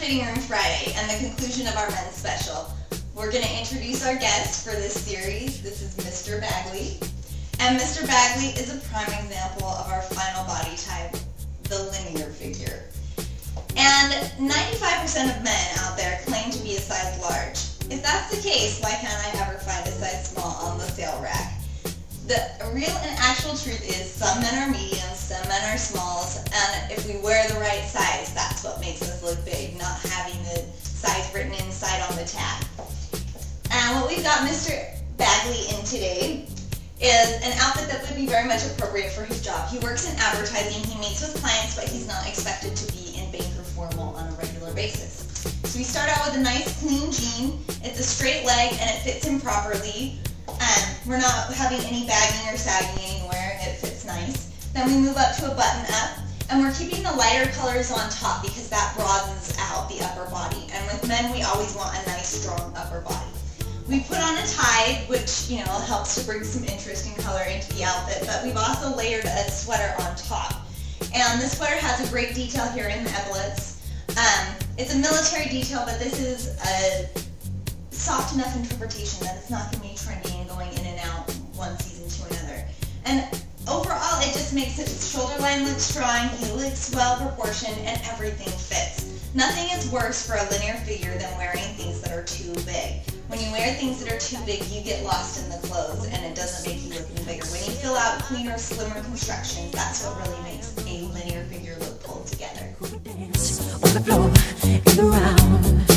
Fitting Room Friday and the conclusion of our men's special. We're going to introduce our guest for this series. This is Mr. Bagley. And Mr. Bagley is a prime example of our final body type, the linear figure. And 95% of men out there claim to be a size large. If that's the case, why can't I ever find a size small on the sale rack? The real and actual truth is some men are mediums, some men are smalls, and if we wear the right size, that's what makes us look big, not having the size written inside on the tag. And what we've got Mr. Bagley in today is an outfit that would be very much appropriate for his job. He works in advertising, he meets with clients, but he's not expected to be in banker formal on a regular basis. So we start out with a nice clean jean. It's a straight leg and it fits him properly. We're not having any bagging or sagging anywhere, and it fits nice. Then we move up to a button up, and we're keeping the lighter colors on top because that broadens out the upper body. And with men, we always want a nice, strong upper body. We put on a tie, which, helps to bring some interest and color into the outfit, but we've also layered a sweater on top. And this sweater has a great detail here in the epaulets. It's a military detail, but this is a soft enough interpretation that it's not going to be trendy and going in and out one season to another. And overall, it just makes his shoulder line look strong, he looks well proportioned, and everything fits. Nothing is worse for a linear figure than wearing things that are too big. When you wear things that are too big, you get lost in the clothes and it doesn't make you look any bigger. When you fill out cleaner, slimmer constructions, that's what really makes a linear figure look pulled together. On the floor, in the round.